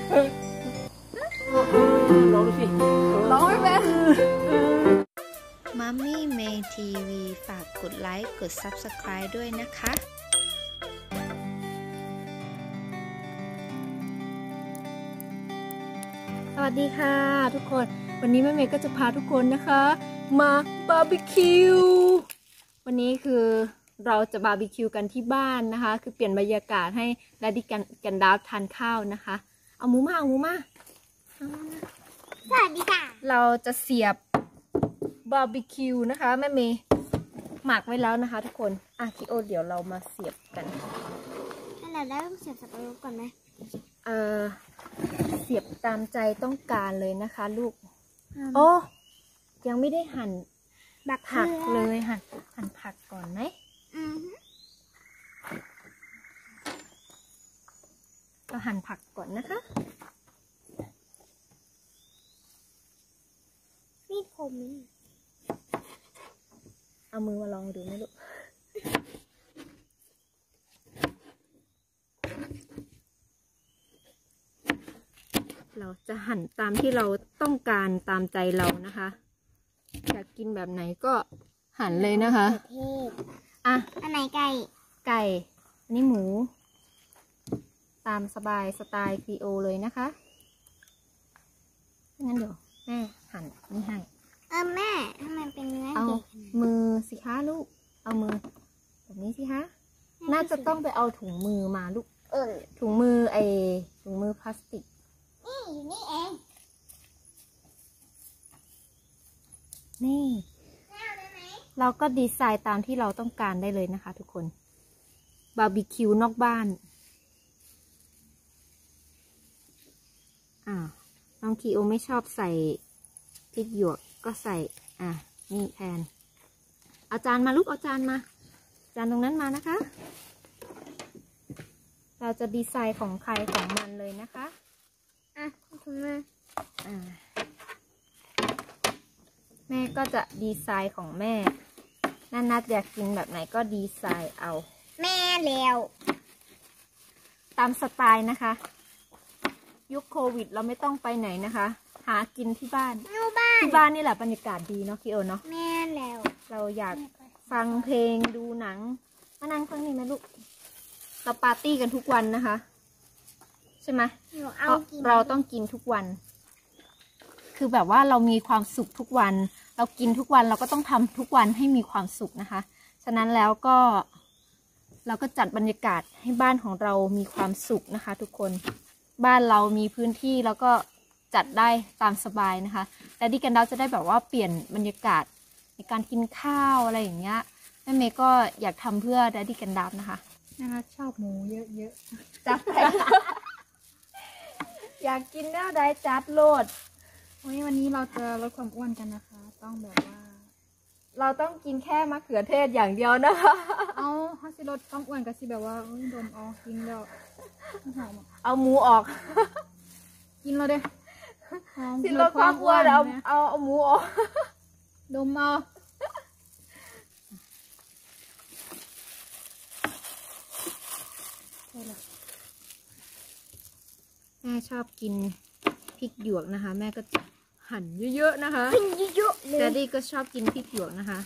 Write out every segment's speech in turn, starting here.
ลองดูสิร้องไม่เป็นมัมมี่เมย์ทีวีฝากกดไลค์กด Subscribe ด้วยนะคะสวัสดีค่ะทุกคนวันนี้แม่เมย์ก็จะพาทุกคนนะคะมาบาร์บีคิววันนี้คือเราจะบาร์บีคิวกันที่บ้านนะคะคือเปลี่ยนบรรยากาศให้แดดดี้กันดาวทานข้าวนะคะเอาหมูมาสวัสดีค่ะเราจะเสียบบาร์บีคิวนะคะแม่เมย์หมักไว้แล้วนะคะทุกคนคิโอเดี๋ยวเรามาเสียบกันเราได้ต้องเสียบสับปะรดก่อนไหมเสียบตามใจต้องการเลยนะคะลูกโอ้ยังไม่ได้หั่นผักเลยหั่นผักก่อนไหมเราหั่นผักก่อนนะคะมีดคมไหมเอามือมาลองดูนะลูกเราจะหั่นตามที่เราต้องการตามใจเรานะคะอยากกินแบบไหนก็หั่นเลยนะคะอันไหนไก่อันนี้หมูตามสบายสไตล์ครีโอเลยนะคะงั้นเดี๋ยวแม่หั่นนี่ให้แม่ทำไมเป็นเนื้อเอาเด็กมือสิคะลูกเอามือแบบนี้สิคะน่าจะต้องไปเอาถุงมือมาลูกถุงมือถุงมือพลาสติกนี่อยู่นี่เองนี่เราก็ดีไซน์ตามที่เราต้องการได้เลยนะคะทุกคนบาร์บีคิวนอกบ้านน้องคีโอไม่ชอบใส่พริกหยวกก็ใส่นี่แทนเอาจานมาลูกเอาจานมาจานตรงนั้นมานะคะเราจะดีไซน์ของใครของมันเลยนะคะถุงมือแม่ก็จะดีไซน์ของแม่นัดอยากกินแบบไหนก็ดีไซน์เอาแม่แล้วตามสไตล์นะคะยุคโควิดเราไม่ต้องไปไหนนะคะหากินที่บ้านที่บ้านนี่แหละบรรยากาศดีเนาะคิโอเนาะแม่แล้วเราอยากฟังเพลงดูหนังมานั่งฟังนี่ไหมลูกเราปาร์ตี้กันทุกวันนะคะใช่ไหมเราต้องกินทุกวันคือแบบว่าเรามีความสุขทุกวันเรากินทุกวันเราก็ต้องทำทุกวันให้มีความสุขนะคะฉะนั้นแล้วก็เราก็จัดบรรยากาศให้บ้านของเรามีความสุขนะคะทุกคนบ้านเรามีพื้นที่แล้วก็จัดได้ตามสบายนะคะแต่ดิกันดาวจะได้แบบว่าเปลี่ยนบรรยากาศในการกินข้าวอะไรอย่างเงี้ยแม่เมย์ก็อยากทำเพื่อแดดดี้กันดาวนะคะชอบหมูเยอะๆจัดอยากกินแนวใดจัดโลดวันนี้เราจะลดความอ้วนกันนะคะต้องแบบว่าเราต้องกินแค่มะเขือเทศอย่างเดียวนะคะเขาสิลดความอ้วนก็สิแบบว่าโดนกินแล้วเอาหมูออกกินแล้วเด้สิลดความอ้วนเอาหมูออกดมเอาแม่ชอบกินพริกหยวกนะคะแม่ก็หั่นเยอะๆนะคะเยอะๆเลยแดดดี้ก็ชอบกินพริกหยวกนะคะ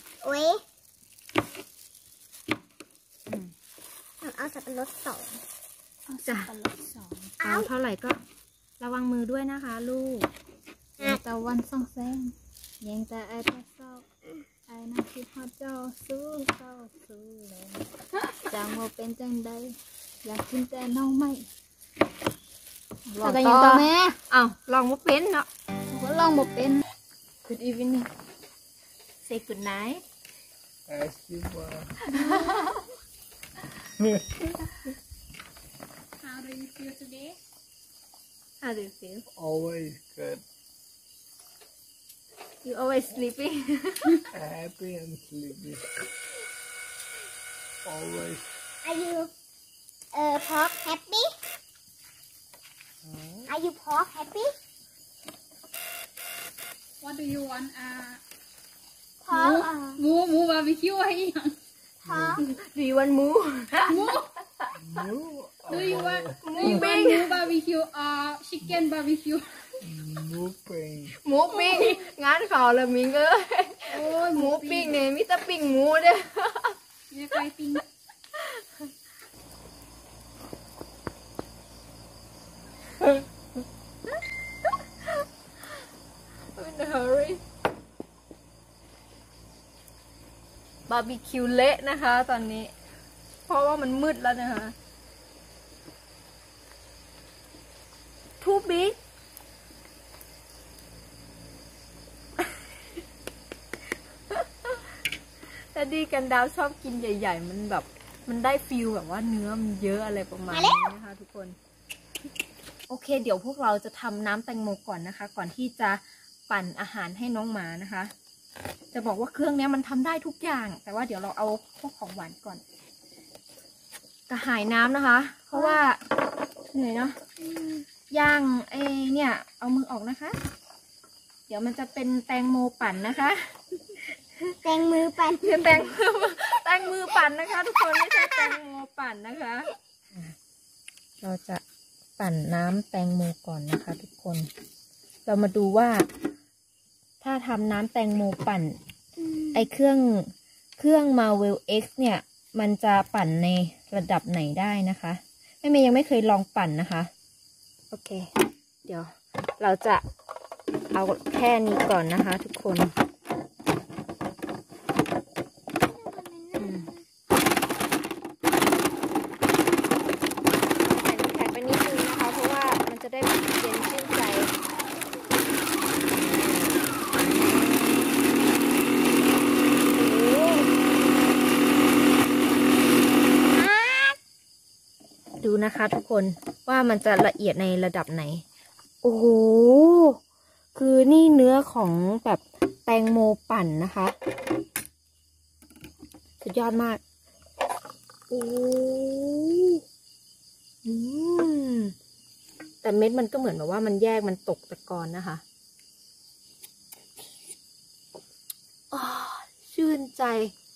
เอาสับปะรดจ้ะเอาเท่าไหร่ก็ระวังมือด้วยนะคะลูกตะวันส่องแสงยังแต่ไอ้ตาเศร้าไอ้น่าคิดฮอดเจ้าสู้เลยจังว่าเป็นจังใดอยากกินแต่น้องไม่ลองต่อแม่ลองมาเป็นเนาะก็ลองมาเป็น Good evening Say good night How do you feel today? How do you feel? Always good. You always sleeping? Happy and sleepy. Always. Are you pork happy? Are you pork happy? What do you want? หมูบาร์บีคิวอะไรอย่าง Do you want หมู Do you want barbecue or chicken barbecue หมูปิ้งหมูปิ้งงานเขาเลยมิงเอ้ยโอ้ยหมูปิ้งเนี่ยมิตรปิ้งหมูเด้อเนี่ยไก่ปิ้ง In a hurry บาร์บีคิวเละนะคะตอนนี้ เพราะว่ามันมืดแล้วนะคะ Too big แต่ดีกันดาวชอบกินใหญ่ๆมันแบบมันได้ฟีลแบบว่าเนื้อมันเยอะอะไรประมาณนี้นะคะทุกคน โอเคเดี๋ยวพวกเราจะทำน้ำแตงโมก่อนนะคะ ก่อนที่จะปั่นอาหารให้น้องหมานะคะ จะบอกว่าเครื่องนี้มันทำได้ทุกอย่าง แต่ว่าเดี๋ยวเราเอาพวกของหวานก่อนกระหายน้ำนะคะ เพราะว่าเหนื่อยเนาะย่างเนี่ยเอามือออกนะคะ เดี๋ยวมันจะเป็นแตงโมปั่นนะคะแตงมือปั่นแตงมือปั่นนะคะ ทุกคนไม่ใช่แตงโมปั่นนะคะเราจะปั่นน้ำแตงโมก่อนนะคะ ทุกคนเรามาดูว่าถ้าทำน้ำแตงโมปั่นไอเครื่อง Marvel X เนี่ยมันจะปั่นในระดับไหนได้นะคะแม่เมย์ยังไม่เคยลองปั่นนะคะโอเคเดี๋ยวเราจะเอาแค่นี้ก่อนนะคะ ทุกคนแข็งไปนิดนึงนะคะเพราะว่ามันจะได้เย็นชื่นใจดูนะคะทุกคนว่ามันจะละเอียดในระดับไหนโอ้โหคือนี่เนื้อของแบบแตงโมปั่นนะคะสุดยอดมากโอ้แต่เม็ดมันก็เหมือนแบบว่ามันแยกมันตกตะกอนนะคะชื่นใจ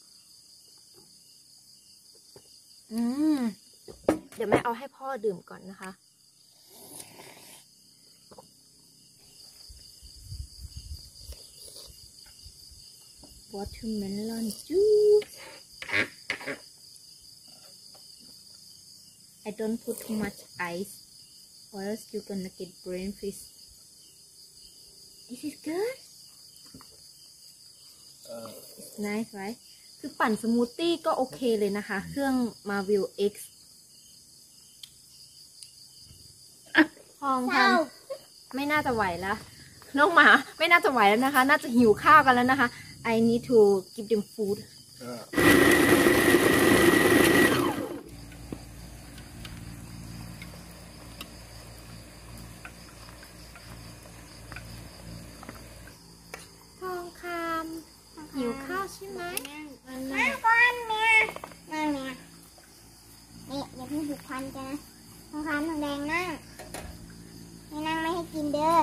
เดี๋ยวแม่เอาให้พ่อดื่มก่อนนะคะwatermelon juice I don't put too much ice or else you're gonna get brain freeze this is good it's nice right คือปั่นสมูทตี้ก็โอเคเลยนะคะเครื่อง Marvel X ห้องทำไม่น่าจะไหวแล้วน้องหมาไม่น่าจะไหวแล้วนะคะน่าจะหิวข้าวกันแล้วนะคะ I need to give them food ทองคำหิวข้าวใช่ไหมนั่งก่อนเมียนั่งเมียนี่อย่าเพิ่งผูกพันกันนะทองคำทองแดงนั่งไม่นั่งไม่ให้กินเด้อ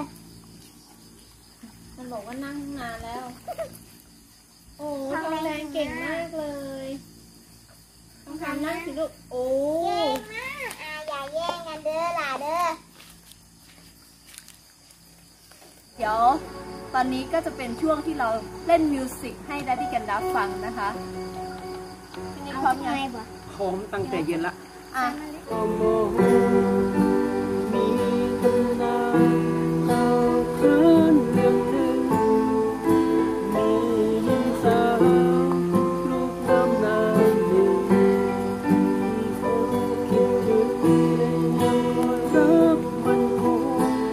มันบอกว่านั่งนานแล้ว โอ้ทองแดงเก่งมากเลยทองคำนั่งสิลูกโอ้เก่งมากอย่าแย่งกันเด้อล่ะเด้อเดี๋ยวตอนนี้ก็จะเป็นช่วงที่เราเล่นมิวสิกให้ดัดดี้กันดับฟังนะคะพี่นิกพร้อมยังพร้อมตั้งแต่เย็นละอ่ะโอ้โหมีตำนานเล่าคืนเรื่องหนึ่งมีหญิงสาวลูกน้ำนางหนึ่งที่เขาคิดถึงและยังคอยรักมันคง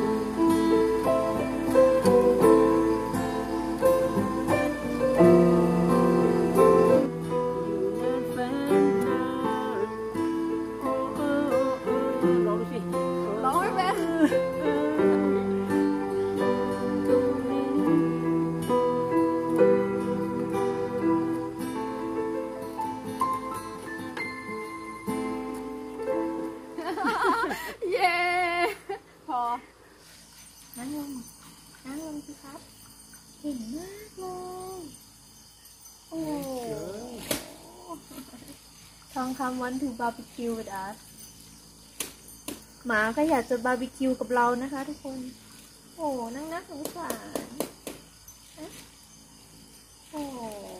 ร้องไม่เป็นเย้พอนั่งลงสิครับเก่งมากเลยโอ้ททองคำ want to barbecue with us หมาก็อยากจะบาร์บีคิวกับเรานะคะทุกคน โอ้นั่งน่าสงสารโอ้